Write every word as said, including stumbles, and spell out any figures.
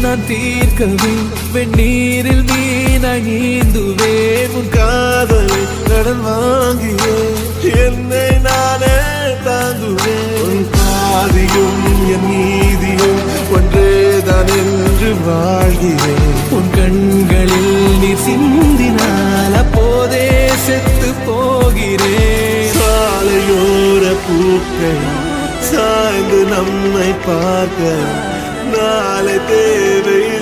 நான் தீர்க்கவே வெந்நீரில் மீனாய் நீந்துவேன். உன் காதலை கடன் வாங்கியே என்னை நானே தாங்குவேன். உன் பாதியும் என் நீதியும் ஒன்றேதான் என்று வாழ்கிறேன். உன் கண்களில் நீ சிந்தினால் அப்போதே செத்து போகிறேன். சாலையோர பூக்கள் சாய்ந்து நம்மை பார்க்க நாளை தேவை